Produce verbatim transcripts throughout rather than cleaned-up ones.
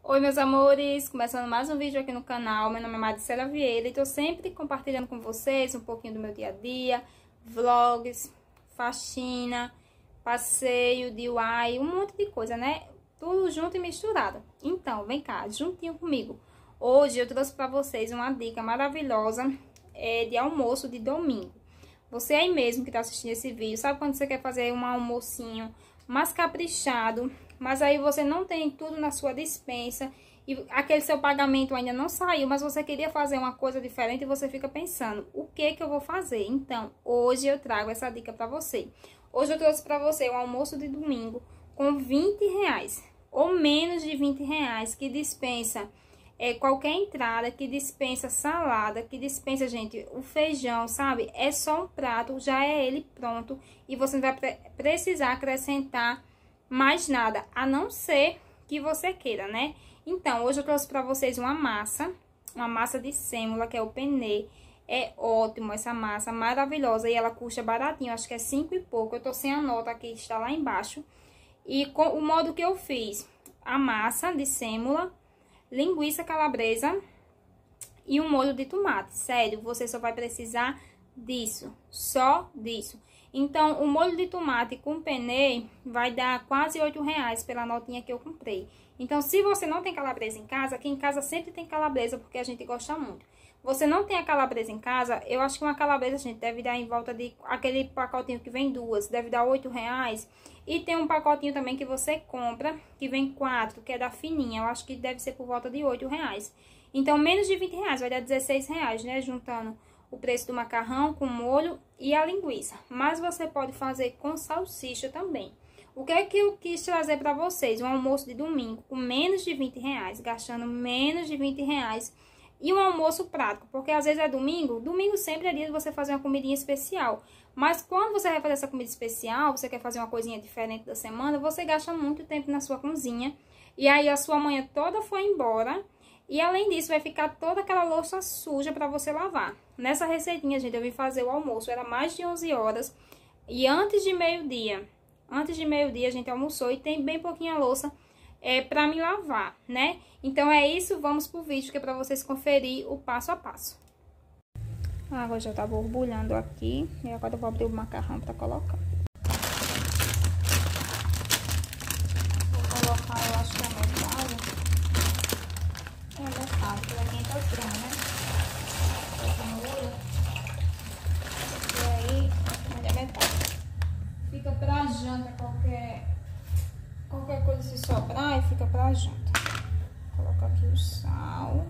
Oi, meus amores! Começando mais um vídeo aqui no canal. Meu nome é Maricela Vieira e tô sempre compartilhando com vocês um pouquinho do meu dia a dia, vlogs, faxina, passeio, D I Y, um monte de coisa, né? Tudo junto e misturado. Então, vem cá, juntinho comigo. Hoje eu trouxe pra vocês uma dica maravilhosa é, de almoço de domingo. Você aí mesmo que tá assistindo esse vídeo, sabe quando você quer fazer um almocinho mais caprichado, mas aí você não tem tudo na sua despensa e aquele seu pagamento ainda não saiu, mas você queria fazer uma coisa diferente e você fica pensando, o que que eu vou fazer? Então, hoje eu trago essa dica pra você. Hoje eu trouxe pra você um almoço de domingo com vinte reais, ou menos de vinte reais, que dispensa é, qualquer entrada, que dispensa salada, que dispensa, gente, o feijão, sabe? É só um prato, já é ele pronto e você não vai pre precisar acrescentar mais nada, a não ser que você queira, né? Então, hoje eu trouxe pra vocês uma massa, uma massa de sêmola, que é o penne. É ótimo essa massa, maravilhosa, e ela custa baratinho, acho que é cinco e pouco. Eu tô sem a nota aqui, está lá embaixo. E com o modo que eu fiz, a massa de sêmola, linguiça calabresa e um molho de tomate. Sério, você só vai precisar disso, só disso. Então, o molho de tomate com penne vai dar quase oito reais pela notinha que eu comprei. Então, se você não tem calabresa em casa, aqui em casa sempre tem calabresa, porque a gente gosta muito. Você não tem a calabresa em casa, eu acho que uma calabresa, gente, deve dar em volta de aquele pacotinho que vem duas, deve dar oito reais. E tem um pacotinho também que você compra, que vem quatro, que é da fininha, eu acho que deve ser por volta de oito reais. Então, menos de vinte reais, vai dar dezesseis reais, né, juntando o preço do macarrão com molho e a linguiça. Mas você pode fazer com salsicha também. O que é que eu quis trazer para vocês? Um almoço de domingo com menos de vinte reais, gastando menos de vinte reais. E um almoço prático, porque às vezes é domingo. Domingo sempre é dia de você fazer uma comidinha especial. Mas quando você vai fazer essa comida especial, você quer fazer uma coisinha diferente da semana, você gasta muito tempo na sua cozinha. E aí a sua manhã toda foi embora. E além disso, vai ficar toda aquela louça suja para você lavar. Nessa receitinha, gente, eu vim fazer o almoço, era mais de onze horas. E antes de meio-dia, antes de meio-dia a gente almoçou e tem bem pouquinha louça é, para me lavar, né? Então é isso, vamos pro vídeo que é para vocês conferir o passo a passo. A água já tá borbulhando aqui e agora eu vou abrir o macarrão para colocar. Vou colocar, eu acho que é metade. É metade, porque é quinhentos gramas, né? E aí, é metade. Fica pra janta qualquer, qualquer coisa se sobrar e fica pra janta. Vou colocar aqui o sal.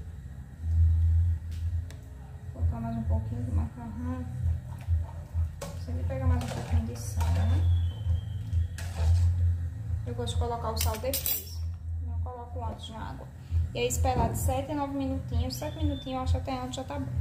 Vou colocar mais um pouquinho de macarrão. Sempre pega mais um pouquinho de sal, né? Eu gosto de colocar o sal depois. Não coloco antes na água. E aí esperar de sete a nove minutinhos. sete minutinhos eu acho até antes já tá bom.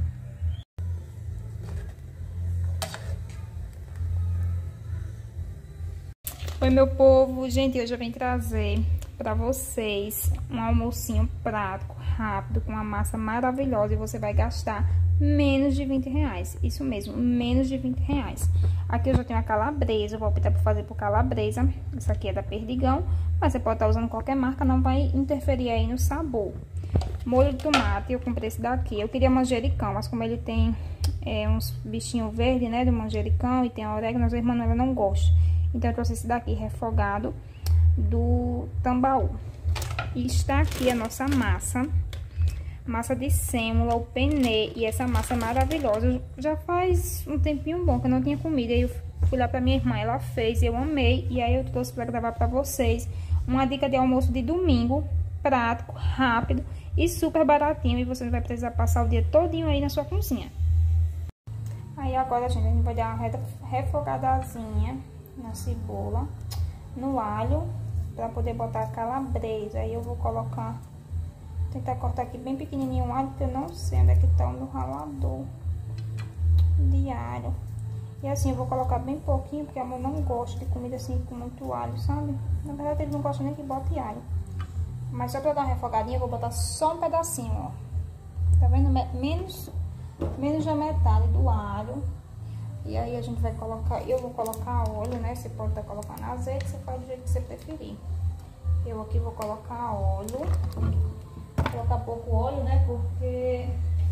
Oi, meu povo. Gente, hoje eu vim trazer pra vocês um almocinho prático, rápido, com uma massa maravilhosa. E você vai gastar menos de vinte reais. Isso mesmo, menos de vinte reais. Aqui eu já tenho a calabresa, eu vou optar por fazer por calabresa. Essa aqui é da Perdigão, mas você pode estar usando qualquer marca, não vai interferir aí no sabor. Molho de tomate, eu comprei esse daqui. Eu queria manjericão, mas como ele tem é, uns bichinhos verdes, né, do manjericão, e tem a orégano, a irmã ela não gosta. Então eu trouxe esse daqui, refogado, do Tambaú. E está aqui a nossa massa. Massa de sêmola, o penne, e essa massa é maravilhosa. Já faz um tempinho bom que eu não tinha comida, e eu fui lá pra minha irmã, ela fez, eu amei, e aí eu trouxe pra gravar pra vocês uma dica de almoço de domingo, prático, rápido e super baratinho, e você não vai precisar passar o dia todinho aí na sua cozinha. Aí agora, gente, a gente vai dar uma refogadazinha na cebola, no alho, pra poder botar a calabresa. Aí eu vou colocar... tentar cortar aqui bem pequenininho o alho, porque eu não sei onde é que tá o meu ralador de alho. E assim, eu vou colocar bem pouquinho, porque a mãe não gosta de comida assim com muito alho, sabe? Na verdade, ele não gosta nem que bote alho. Mas só pra dar uma refogadinha, eu vou botar só um pedacinho, ó. Tá vendo? Menos, menos da metade do alho. E aí a gente vai colocar, eu vou colocar óleo, né? Você pode estar colocando azeite, você faz do jeito que você preferir. Eu aqui vou colocar óleo. Vou colocar pouco óleo, né? Porque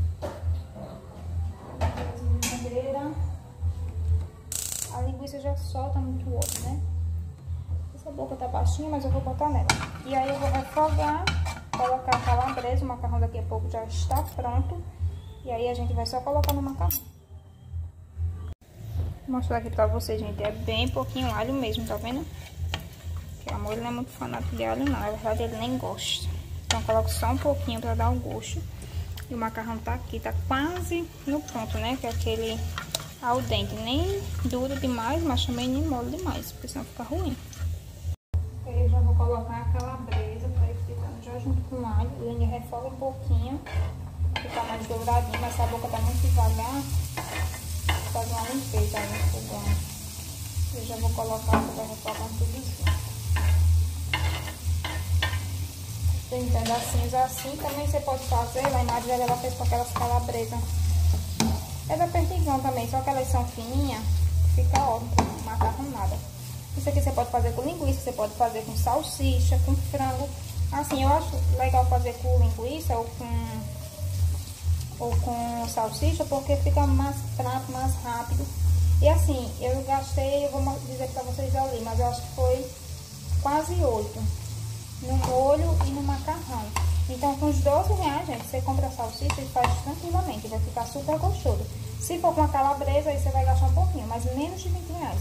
a linguiça já solta muito óleo, né? Essa boca tá baixinha, mas eu vou botar nela. E aí eu vou refogar, colocar a calabresa. O macarrão daqui a pouco já está pronto. E aí a gente vai só colocar no macarrão. Vou mostrar aqui pra vocês, gente. É bem pouquinho alho mesmo, tá vendo? Porque o amor ele não é muito fanático de alho, não. Na verdade, ele nem gosta. Então, eu coloco só um pouquinho pra dar o gosto. E o macarrão tá aqui, tá quase no ponto, né? Que é aquele al dente. Nem duro demais, mas também nem mole demais, porque senão fica ruim. Aí eu já vou colocar a calabresa pra ir fritando já junto com o alho. E ainda refoga um pouquinho, ficar mais douradinho, mas se a boca tá muito devagar, fazer uma limpeza aí no fogão. Eu já vou colocar, você vai refogando tudo isso. Tem pedacinhos assim, também você pode fazer. Lá em Maria ela fez com aquelas calabresas. É da perdigão também, só que elas são fininhas, fica ótimo, não macarrão nada. Isso aqui você pode fazer com linguiça, você pode fazer com salsicha, com frango. Assim, eu acho legal fazer com linguiça ou com... ou com salsicha, porque fica mais prático, mais rápido. E assim, eu gastei, eu vou dizer pra vocês ali, mas eu acho que foi quase oito no molho e no macarrão. Então, com os doze reais, gente, você compra a salsicha e faz tranquilamente, vai ficar super gostoso. Se for com a calabresa, aí você vai gastar um pouquinho, mas menos de vinte reais.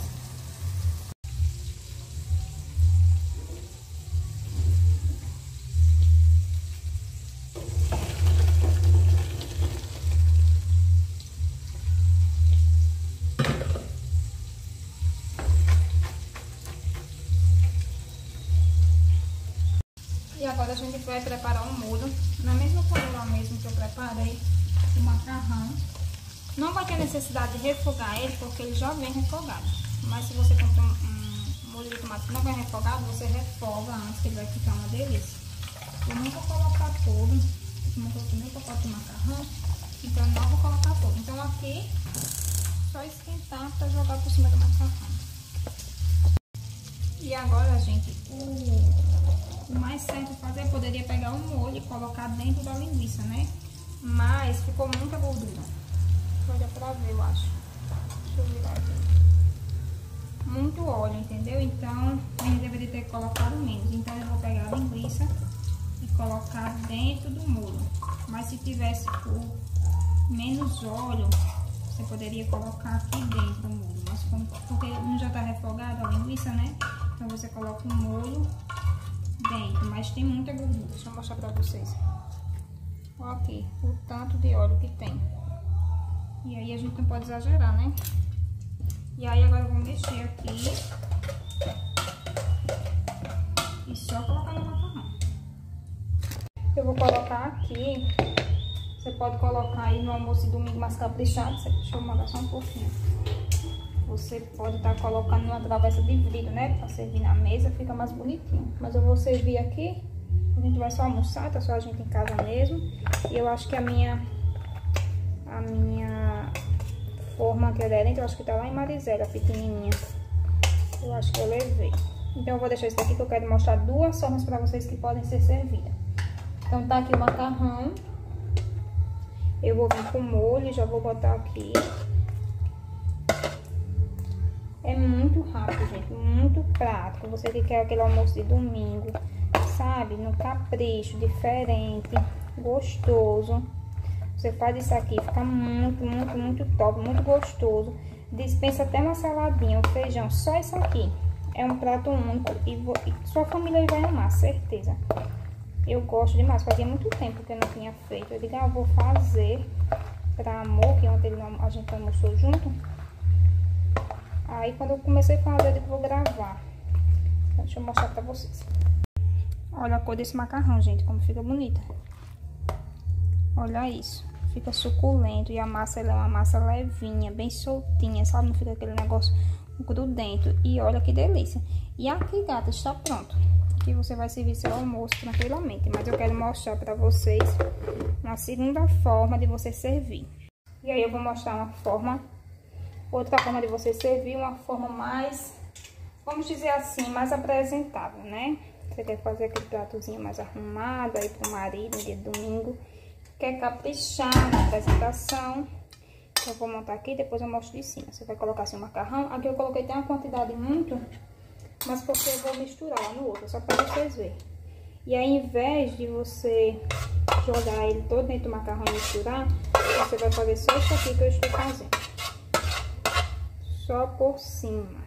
E agora a gente vai preparar o molho na mesma panela mesmo que eu preparei o macarrão. Não vai ter necessidade de refogar ele, porque ele já vem refogado. Mas se você comprar um, um molho de tomate que não vem refogado, você refoga antes, que ele vai ficar uma delícia. Eu não vou colocar todo, como eu coloquei meu pacote de macarrão, então eu não vou colocar todo. Então aqui, só esquentar para jogar por cima do macarrão. E agora, gente, o... o mais certo fazer, eu poderia pegar o molho e colocar dentro da linguiça, né? Mas ficou muita gordura. Olha pra ver, eu acho. Deixa eu virar aqui. Muito óleo, entendeu? Então, a gente deveria ter colocado menos. Então, eu vou pegar a linguiça e colocar dentro do molho. Mas se tivesse por menos óleo, você poderia colocar aqui dentro do molho. Mas como, porque não já tá refogado a linguiça, né? Então, você coloca o molho dentro, mas tem muita gordura. Deixa eu mostrar pra vocês. Olha aqui, o tanto de óleo que tem. E aí a gente não pode exagerar, né? E aí agora eu vou mexer aqui. E só colocar no macarrão. Eu vou colocar aqui. Você pode colocar aí no almoço de domingo mais caprichado. Deixa eu mandar só um pouquinho. Você pode estar tá colocando numa travessa de vidro, né? Pra servir na mesa, fica mais bonitinho. Mas eu vou servir aqui. A gente vai só almoçar, tá só a gente em casa mesmo. E eu acho que a minha... A minha forma que eu dei dentro, eu acho que tá lá em Marizela, pequenininha. Eu acho que eu levei. Então eu vou deixar isso aqui que eu quero mostrar duas formas pra vocês que podem ser servidas. Então tá aqui o macarrão. Eu vou vir com o molho, já vou botar aqui. É muito rápido, gente, muito prático. Você que quer aquele almoço de domingo, sabe? No capricho, diferente, gostoso. Você faz isso aqui, fica muito, muito, muito top, muito gostoso. Dispensa até uma saladinha, um feijão, só isso aqui. É um prato único e, vou, e sua família vai amar, certeza. Eu gosto demais, fazia muito tempo que eu não tinha feito. Eu digo, ah, eu vou fazer pra amor, que ontem a gente almoçou junto. Aí quando eu comecei a fazer, eu digo, vou gravar. Então, deixa eu mostrar pra vocês. Olha a cor desse macarrão, gente, como fica bonita. Olha isso, fica suculento e a massa ela é uma massa levinha, bem soltinha, sabe? Não fica aquele negócio grudento. E olha que delícia. E aqui, gata, está pronto. Aqui você vai servir seu almoço tranquilamente. Mas eu quero mostrar pra vocês uma segunda forma de você servir. E aí eu vou mostrar uma forma, outra forma de você servir, uma forma mais, vamos dizer assim, mais apresentável, né? Você quer fazer aquele pratozinho mais arrumado aí pro marido no dia de domingo. Quer caprichar na apresentação. Eu vou montar aqui, depois eu mostro de cima. Você vai colocar assim o macarrão. Aqui eu coloquei até uma quantidade muito, mas porque eu vou misturar lá no outro, só pra vocês verem. E aí, ao invés de você jogar ele todo dentro do macarrão e misturar, você vai fazer só isso aqui que eu estou fazendo. Só por cima.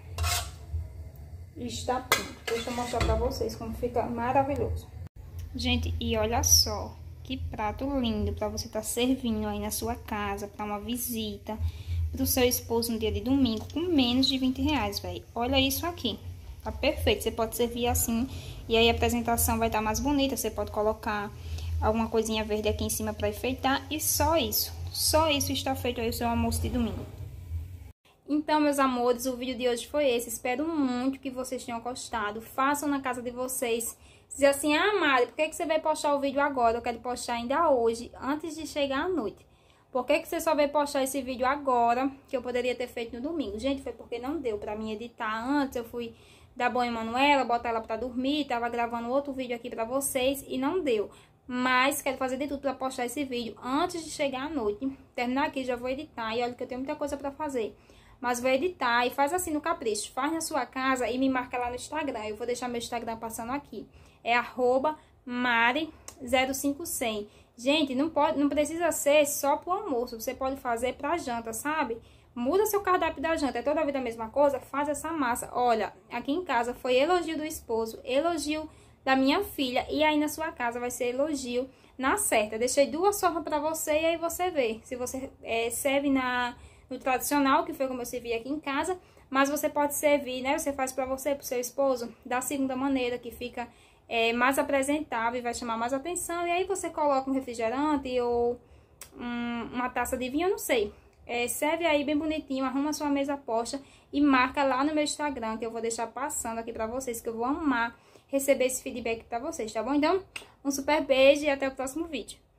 Está pronto. Deixa eu mostrar pra vocês como fica maravilhoso. Gente, e olha só. Que prato lindo para você estar tá servindo aí na sua casa, para uma visita, para o seu esposo no dia de domingo, com menos de vinte reais, velho. Olha isso aqui. Tá perfeito. Você pode servir assim e aí a apresentação vai estar tá mais bonita. Você pode colocar alguma coisinha verde aqui em cima para enfeitar e só isso. Só isso está feito aí o seu almoço de domingo. Então, meus amores, o vídeo de hoje foi esse. Espero muito que vocês tenham gostado. Façam na casa de vocês. Dizer assim, ah, Mari, por que, que você vai postar o vídeo agora? Eu quero postar ainda hoje, antes de chegar à noite. Por que, que você só vai postar esse vídeo agora, que eu poderia ter feito no domingo? Gente, foi porque não deu pra mim editar antes. Eu fui dar banho em Manuela, botar ela pra dormir. Tava gravando outro vídeo aqui pra vocês e não deu. Mas quero fazer de tudo pra postar esse vídeo antes de chegar à noite. Terminar aqui, já vou editar. E olha que eu tenho muita coisa pra fazer. Mas vou editar e faz assim no capricho. Faz na sua casa e me marca lá no Instagram. Eu vou deixar meu Instagram passando aqui. É arroba mari zero cinco cem. Gente, não, pode, não precisa ser só pro almoço. Você pode fazer pra janta, sabe? Muda seu cardápio da janta. É toda a vida a mesma coisa? Faz essa massa. Olha, aqui em casa foi elogio do esposo, elogio da minha filha. E aí na sua casa vai ser elogio na certa. Deixei duas formas pra você e aí você vê. Se você é, serve na... no tradicional, que foi como eu servi aqui em casa, mas você pode servir, né? Você faz pra você, pro seu esposo, da segunda maneira, que fica é, mais apresentável e vai chamar mais atenção. E aí você coloca um refrigerante ou um, uma taça de vinho, eu não sei. É, serve aí bem bonitinho, arruma sua mesa posta e marca lá no meu Instagram, que eu vou deixar passando aqui pra vocês, que eu vou amar receber esse feedback pra vocês, tá bom? Então, um super beijo e até o próximo vídeo.